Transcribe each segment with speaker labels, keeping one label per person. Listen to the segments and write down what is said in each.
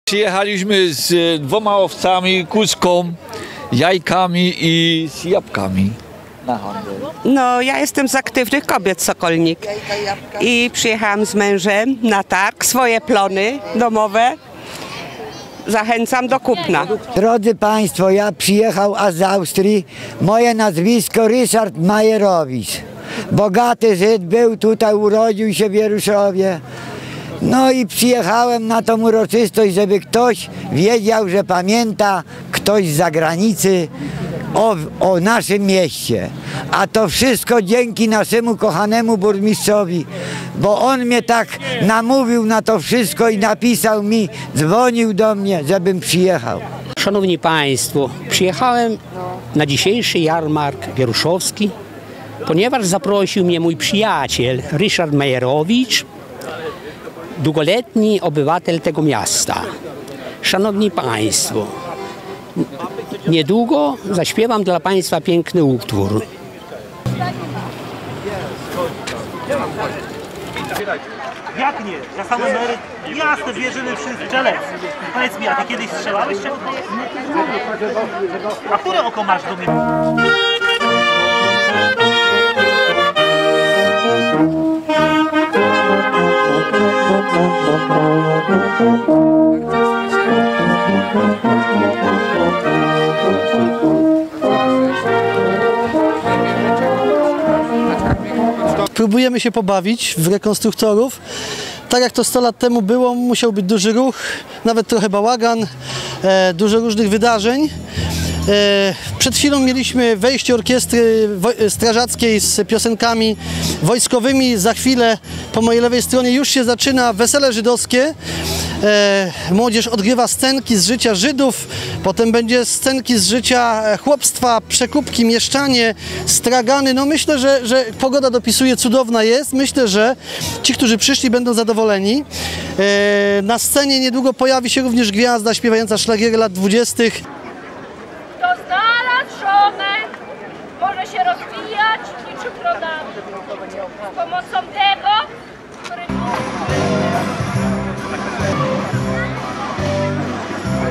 Speaker 1: Przyjechaliśmy z 2 owcami, kózką, jajkami i z jabłkami na handel.
Speaker 2: No, ja jestem z Aktywnych Kobiet Sokolnik i przyjechałam z mężem na targ, swoje plony domowe. Zachęcam do kupna.
Speaker 3: Drodzy Państwo, ja przyjechał z Austrii. Moje nazwisko Ryszard Majerowicz. Bogaty Żyd był tutaj, urodził się w Wieruszowie. No i przyjechałem na tą uroczystość, żeby ktoś wiedział, że pamięta ktoś z zagranicy o naszym mieście. A to wszystko dzięki naszemu kochanemu burmistrzowi, bo on mnie tak namówił na to wszystko i napisał mi, dzwonił do mnie, żebym przyjechał.
Speaker 4: Szanowni Państwo, przyjechałem na dzisiejszy jarmark wieruszowski, ponieważ zaprosił mnie mój przyjaciel Ryszard Majerowicz, długoletni obywatel tego miasta. Szanowni Państwo, niedługo zaśpiewam dla Państwa piękny utwór.
Speaker 5: Jak nie? Ja sam emeryt, jasne, wierzymy wszyscy. Czelec, powiedz mi, a ty kiedyś strzelałeś się? A które oko masz do mnie?
Speaker 6: Próbujemy się pobawić w rekonstruktorów. Tak jak to 100 lat temu było, musiał być duży ruch, nawet trochę bałagan, dużo różnych wydarzeń. Przed chwilą mieliśmy wejście orkiestry strażackiej z piosenkami wojskowymi. Za chwilę po mojej lewej stronie już się zaczyna wesele żydowskie. Młodzież odgrywa scenki z życia Żydów, potem będzie scenki z życia chłopstwa, przekupki, mieszczanie, stragany. No myślę, że pogoda dopisuje, cudowna jest. Myślę, że ci, którzy przyszli, będą zadowoleni. Na scenie niedługo pojawi się również gwiazda śpiewająca szlagiery lat 20.
Speaker 7: Kto znalazł żonę, może się rozwijać niczym brodami. Z pomocą tego,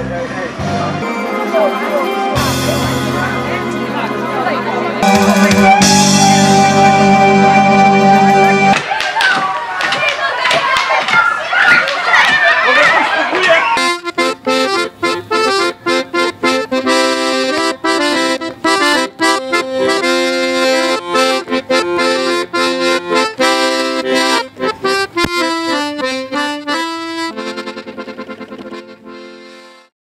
Speaker 7: który...